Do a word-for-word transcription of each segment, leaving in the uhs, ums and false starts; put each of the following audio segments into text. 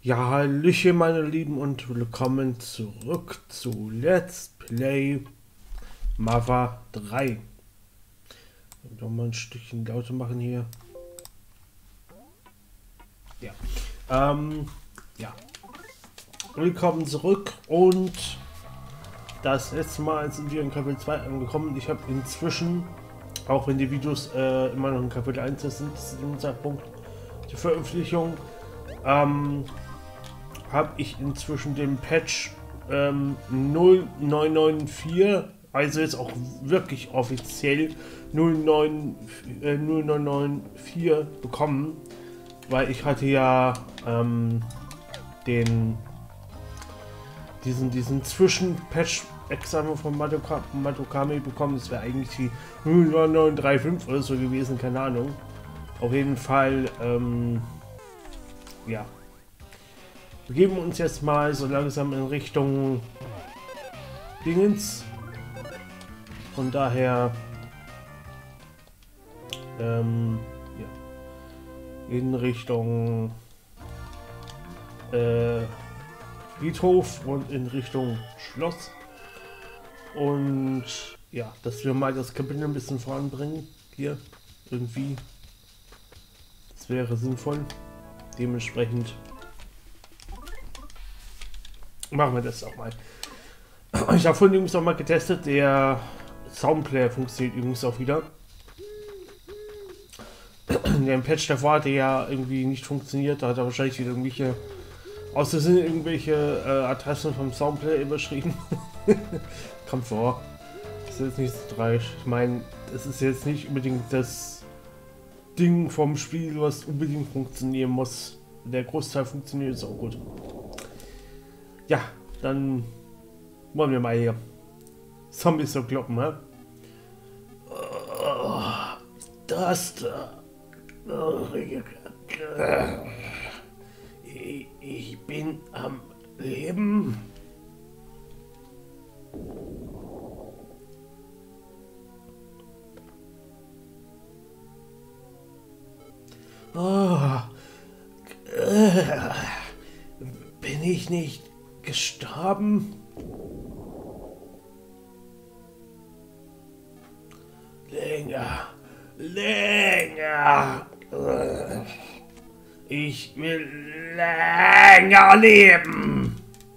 Ja, hallöchen meine Lieben und willkommen zurück zu Let's Play Mother drei. Noch mal ein Stückchen lauter machen hier. Ja. Ähm, ja. Willkommen zurück und das letzte Mal sind wir in Kapitel zwei angekommen. Ich habe inzwischen, auch wenn die Videos äh, immer noch in Kapitel eins sind, zu dem Zeitpunkt der Veröffentlichung, ähm, habe ich inzwischen den Patch ähm, null neun neun vier, also jetzt auch wirklich offiziell null neun neun vier bekommen, weil ich hatte ja ähm, den diesen diesen Zwischenpatch extra von Madoka bekommen. Das wäre eigentlich die null neun neun drei fünf oder so gewesen, keine Ahnung. Auf jeden Fall, ähm, ja. Wir geben uns jetzt mal so langsam in Richtung Dingens. Von daher, ähm, ja, in Richtung äh, Friedhof und in Richtung Schloss. Und ja, dass wir mal das Kapitel ein bisschen voranbringen. Hier, irgendwie. Das wäre sinnvoll. Dementsprechend machen wir das auch mal. Ich habe vorhin übrigens auch mal getestet, der Soundplayer funktioniert übrigens auch wieder. Der Patch davor hatte ja irgendwie nicht funktioniert, da hat er wahrscheinlich wieder irgendwelche, aus der Sinne irgendwelche äh, Adressen vom Soundplayer überschrieben. Kommt vor. Das ist jetzt nicht so tragisch. Ich meine, das ist jetzt nicht unbedingt das Ding vom Spiel, was unbedingt funktionieren muss. Der Großteil funktioniert ist auch gut. Ja, dann wollen wir mal hier Zombies so kloppen, ne? Oh, das da. Ich bin am Leben. Oh, bin ich nicht gestorben? Länger, länger. Ich will länger leben.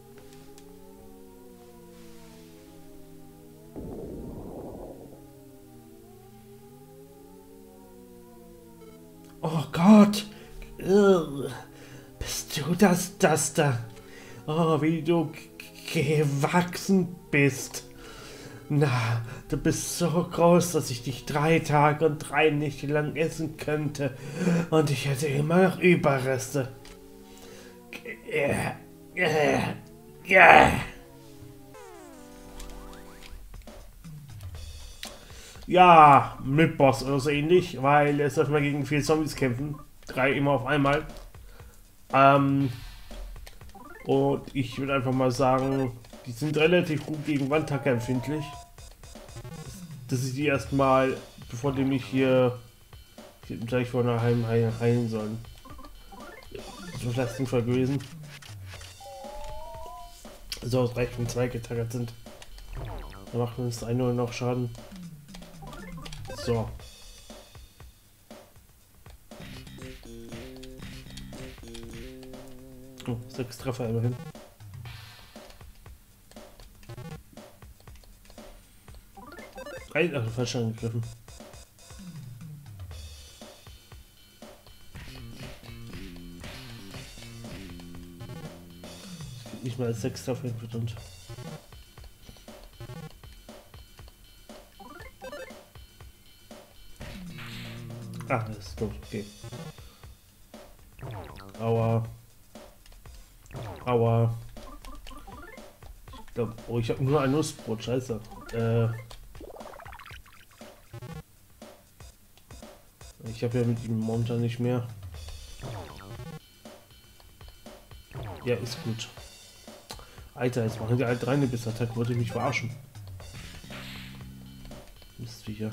Oh Gott. Bist du das, das da? Oh, wie du gewachsen bist. Na, du bist so groß, dass ich dich drei Tage und drei Nächte lang essen könnte. Und ich hätte immer noch Überreste. Ja, mit Boss oder so ähnlich, weil es darf mal gegen vier Zombies kämpfen. Drei immer auf einmal. Ähm, und ich würde einfach mal sagen, die sind relativ gut gegen Wandhacker empfindlich. Dass ich die erstmal, bevor die mich hier gleich vor einer Heim heilen sollen. Das ist vielleicht sinnvoll gewesen. So, es reicht, wenn zwei getaggert sind. Dann macht uns ein nur noch Schaden. So. Oh, sechs Treffer immerhin. Ein, ach, falsch angegriffen. Nicht mal als sechs Treffer und ah, das ist tot, okay. Aua. Aua. Ich glaube, oh, ich habe nur ein Nussbrot, scheiße. Äh. Ich habe ja mit ihm momentan nicht mehr. Ja, ist gut. Alter, jetzt machen die halt rein, bis Attack wollte mich verarschen. Mistviecher.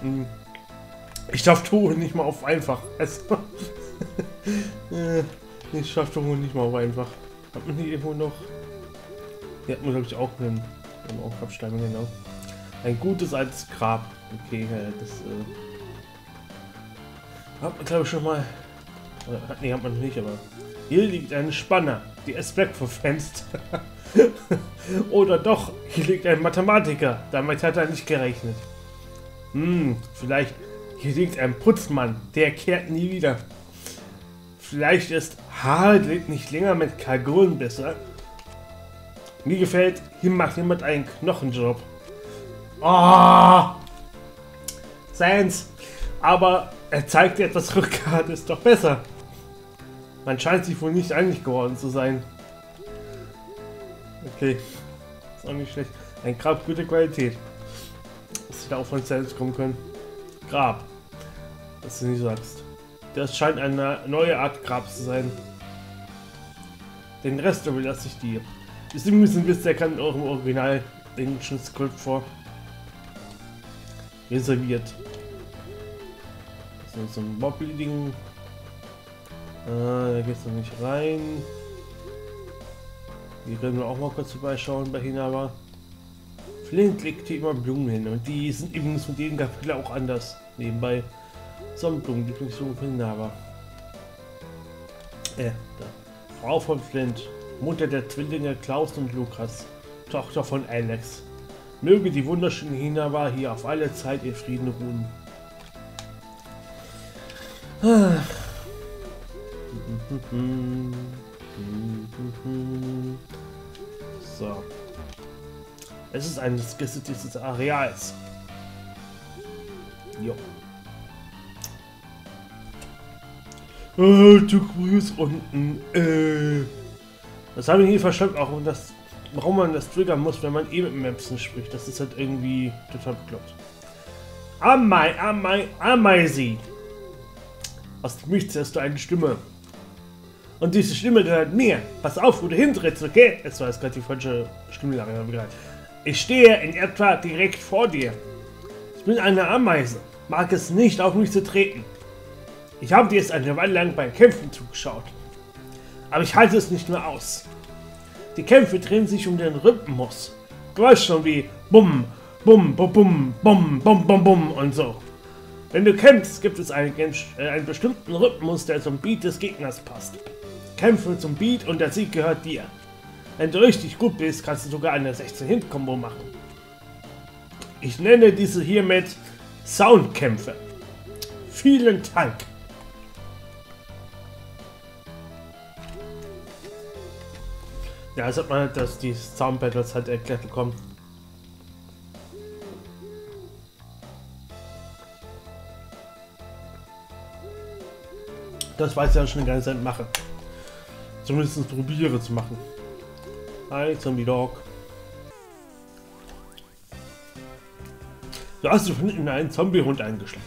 Ich darf Tore nicht mal auf einfach. Also, ich darf Tore nicht mal auf einfach. Hat man hier irgendwo noch? Hier hat man, glaube ich, auch einen, einen auch Grabstein, genau. Ein gutes altes Grab. Okay, das äh, hat man, glaube ich, schon mal. Oder, nee, hat man nicht, aber. Hier liegt ein Spanner, die es wegverfenst. Oder doch, hier liegt ein Mathematiker. Damit hat er nicht gerechnet. Hm, vielleicht hier liegt ein Putzmann, der kehrt nie wieder. Vielleicht ist Harald nicht länger mit Kalgon besser. Mir gefällt, hier macht jemand einen Knochenjob. Oh! Sans! Aber er zeigt dir etwas Rückgrat, ist doch besser. Man scheint sich wohl nicht einig geworden zu sein. Okay. Ist auch nicht schlecht. Ein Grab gute Qualität. Dass sie da auch von selbst kommen können. Grab. Was du nicht sagst. Das scheint eine neue Art Grab zu sein. Den Rest überlasse ich dir. Ist übrigens ein bisschen erkannt in eurem Original englischen Skript vor. Reserviert. So, so ein Mobbing. Ah, da geht's noch nicht rein. Hier können wir auch mal kurz vorbeischauen bei Hinaba. Flint legt hier immer Blumen hin und die sind übrigens mit jedem Kapitel auch anders. Nebenbei Sonnenblumen, Lieblingsblumen von Hinaba. Äh, da. Frau von Flint, Mutter der Zwillinge Klaus und Lukas, Tochter von Alex. Möge die wunderschöne Hinaba hier auf alle Zeit in Frieden ruhen. So. Es ist ein Skizze dieses Areals. Jo. Oh, du grüß unten. Äh. Das habe ich nie verstanden, auch das, warum man das triggern muss, wenn man eh mit Mapsen spricht. Das ist halt irgendwie total bekloppt. Amai, Amai, Ameisi. Aus dem Nichts hast du eine Stimme. Und diese Stimme gehört mir. Pass auf, wo du hintrittst, okay? Es war jetzt gerade die falsche Stimmlage. Ich stehe in etwa direkt vor dir. Ich bin eine Ameise. Mag es nicht, auf mich zu treten. Ich habe dir jetzt eine Weile lang beim Kämpfen zugeschaut. Aber ich halte es nicht mehr aus. Die Kämpfe drehen sich um den Rhythmus. Du weißt schon wie Bum, Bum, Bum, Bum, Bum, Bum, Bum, Bum und so. Wenn du kämpfst, gibt es einen, äh, einen bestimmten Rhythmus, der zum Beat des Gegners passt. Kämpfe zum Beat und der Sieg gehört dir. Wenn du richtig gut bist, kannst du sogar eine sechzehn-Hit-Kombo machen. Ich nenne diese hiermit Soundkämpfe. Vielen Dank. Ja, jetzt hat man halt, dass die Sound Battles halt erklärt bekommen. Das weiß ich ja schon die ganze Zeit mache. Zumindest probiere zu machen. Hi, Zombie Dog. Du hast du in einen Zombie-Hund eingeschlichen.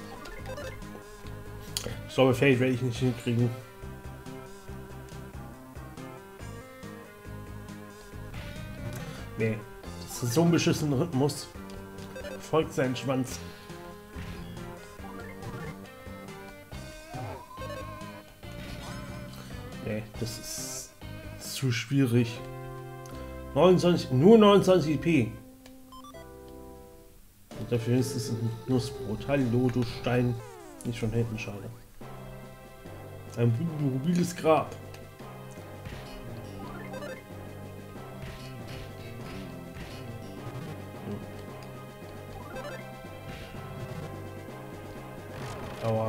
Ich glaube, Fade werde ich nicht hinkriegen. Nee, das ist so ein beschissener Rhythmus. Folgt seinen Schwanz. Nee, das ist zu schwierig. neunundzwanzig, nur neunundzwanzig p. Und dafür ist es ein Nussbrot. Hallo, du Stein. Nicht von hinten, schade. Ein mobiles Grab. Aua.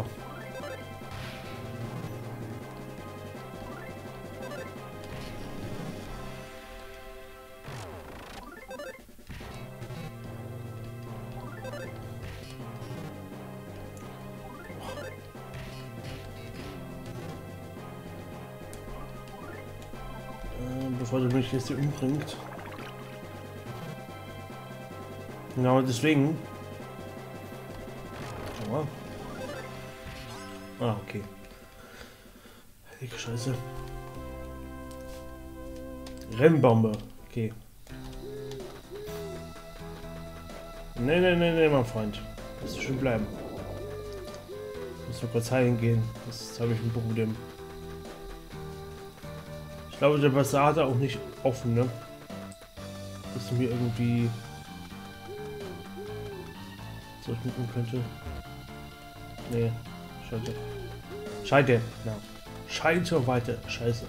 Bevor du mich jetzt hier umbringt. Genau deswegen. Aua. Ah, okay. Heilige Scheiße. Rennbombe. Okay. Nee, nee, nee, nee, mein Freund. Das schön bleiben. Muss nur kurz heilen gehen. Das habe ich ein Problem. Ich glaube, der Bazar hat er auch nicht offen, ne? Dass mir irgendwie zurückgucken könnte. Nee, Scheite. Scheite, ja. Scheite weiter. Scheiße.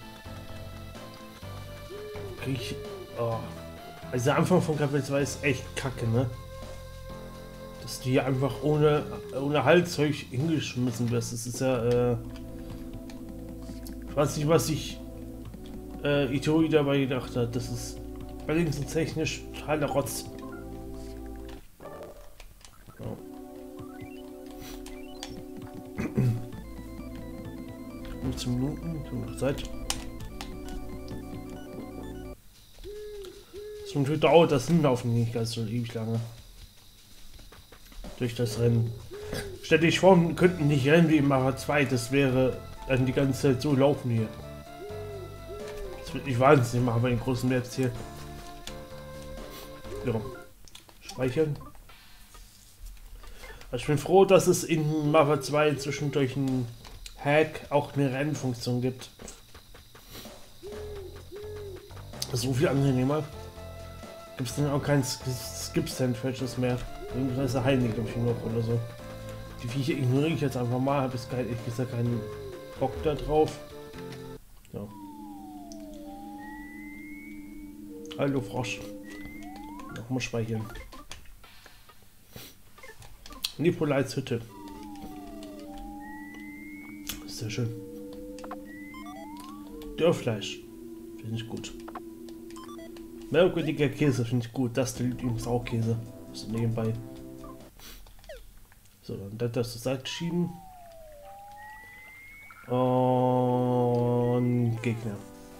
Krieg ich. Oh. Also der Anfang von Kapitel zwei ist echt kacke, ne? Dass du hier einfach ohne, ohne Halszeug hingeschmissen wirst. Das ist ja, äh. Ich weiß nicht, was sich äh, Itoi dabei gedacht hat. Das ist allerdings technisch totaler Rotz. Ja. fünfzehn Minuten, noch Zeit. So dauert das Hinlaufen nicht ganz so ewig lange. Durch das Rennen. Stell dich vor, wir könnten nicht rennen wie im Mara zwei, das wäre dann die ganze Zeit so laufen hier. Das würde ich wahnsinnig machen bei den großen Maps hier. Ja. Speichern. Also ich bin froh, dass es in Mara zwei zwischendurch ein Hack auch eine Rennfunktion gibt. So viel angenehmer. Gibt es dann auch kein Skip-Sandwiches mehr. Irgendwas heilen glaube ich noch oder so. Die Viecher ignoriere ich jetzt einfach mal. Habe jetzt kein, ich gesagt keinen Bock da drauf. Ja. Hallo Frosch. Nochmal speichern. Nikolais Hütte. Sehr schön. Dörrfleisch. Finde ich gut. Merkwürdiger Käse finde ich gut. Das ist übrigens auch Käse. So nebenbei. So, dann das zur Seite schieben. Und Gegner.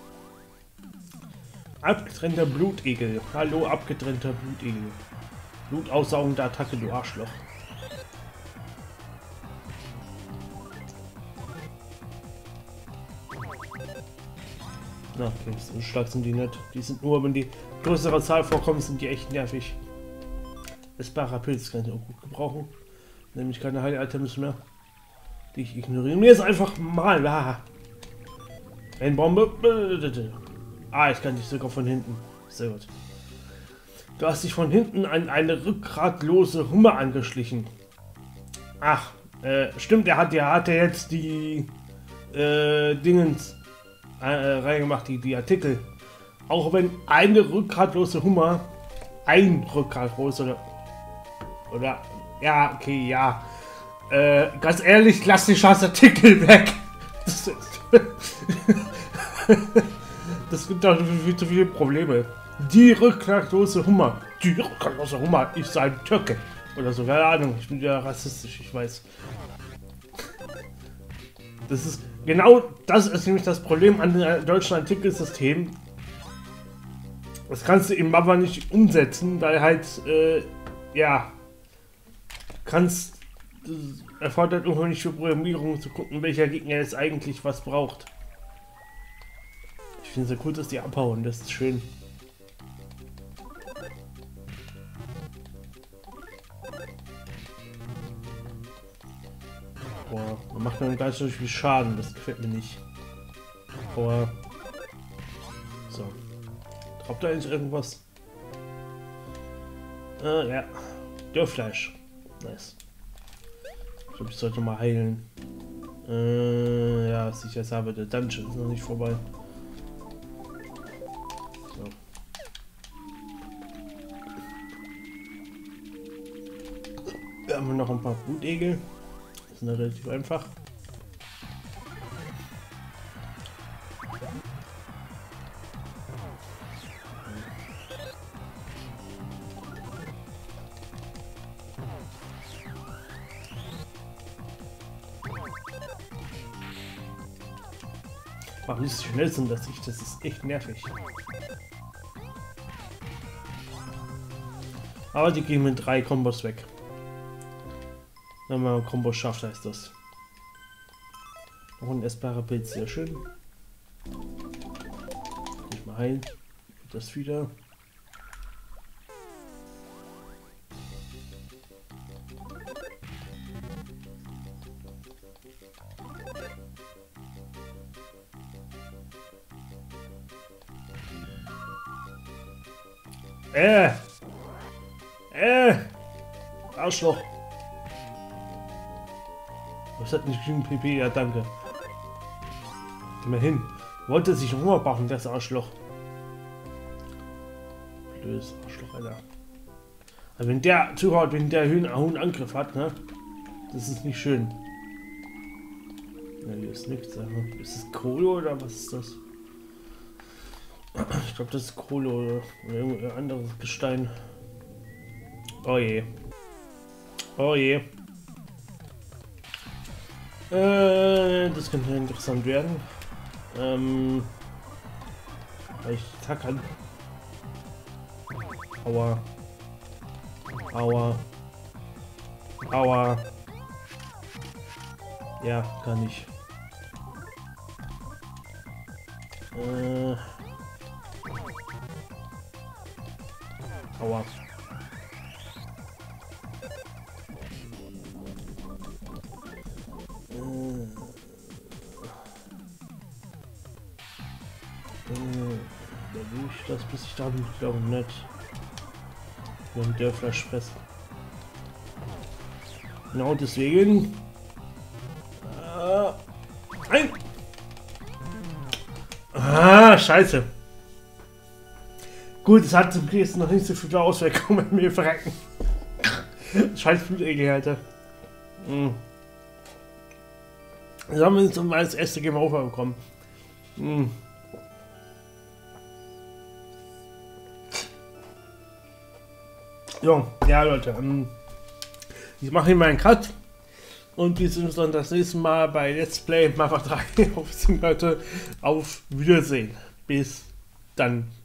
Abgetrennter Blutegel. Hallo, abgetrennter Blutegel. Blutaussaugende Attacke, du Arschloch. Na, okay, so stark sind die nicht. Die sind nur, wenn die größere Zahl vorkommen, sind die echt nervig. Essbarer Pilz kann ich auch gut gebrauchen. Nämlich keine Heil-Items mehr. Die ich ignoriere. Mir ist einfach mal. Ah. Eine Bombe. Ah, ich kann dich sogar von hinten. Sehr gut. Du hast dich von hinten an eine rückgratlose Hummer angeschlichen. Ach, äh, stimmt, er hat ja hatte jetzt die äh, Dingens äh, reingemacht, die, die Artikel. Auch wenn eine rückgratlose Hummer ein rückgratlos oder oder ja, okay, ja. Äh, ganz ehrlich, lass die scheiß Artikel weg. Das, ist das gibt doch viel zu viele Probleme. Die rückgratlose Hummer. Die rückgratlose Hummer ist ein Türke. Oder so, keine Ahnung. Ich bin ja rassistisch, ich weiß. Das ist genau das ist nämlich das Problem an dem deutschen Artikelsystem. Das kannst du im Mava nicht umsetzen, weil halt, äh, ja, kannst, das erfordert unheimlich viel Programmierung zu gucken, welcher Gegner jetzt eigentlich was braucht. Ich finde es ja cool, dass die abhauen, das ist schön. Boah, man macht mir gar nicht so viel Schaden, das gefällt mir nicht. Aber so. Habt ihr eigentlich irgendwas? Äh, ja. Dörrfleisch. Nice. Ich glaube, ich sollte mal heilen. Äh, ja, was ich jetzt habe, der Dungeon ist noch nicht vorbei. So. Wir haben noch ein paar Blutegel. Das ist relativ einfach. Warum nicht so schnell sind, dass ich, das ist echt nervig. Aber die gehen mit drei Kombos weg. Wenn man ein Kombo schafft, heißt das. Noch ein essbarer Pilz, sehr schön. Nicht mal heilen. Das wieder. Äh. Äh. Arschloch. Was hat nicht gegen P P? Ja, danke. Immerhin. Wollte sich rumbachen, das Arschloch. Blödes Arschloch, Alter. Also wenn der zuhaut, wenn der einen hohen Angriff hat, ne? Das ist nicht schön. Ja, hier ist nichts. Ist das Kohle oder was ist das? Ich glaube, das ist Kohle oder, oder irgendein anderes Gestein. Oh je. Oh je. Äh, das könnte interessant werden. Ähm, ich tackern. Aua. Aua. Aua. Ja, kann ich. Äh. Aua. Da will ich das, bis ich da bin, glaube ich nicht. Wenn der Flash fest. Genau deswegen. Äh, ein. Ah, scheiße. Gut, es hat zum Glück jetzt noch nicht so viele Auswirkungen mit mir verrecken. Scheiß Blutegel, Alter. Hm. Jetzt haben wir uns mal das erste Game Over bekommen. Hm. Jo, ja Leute, ähm, ich mache hier meinen Cut und wir sehen uns dann das nächste Mal bei Let's Play Mafia drei auf Leute. Auf Wiedersehen. Bis dann.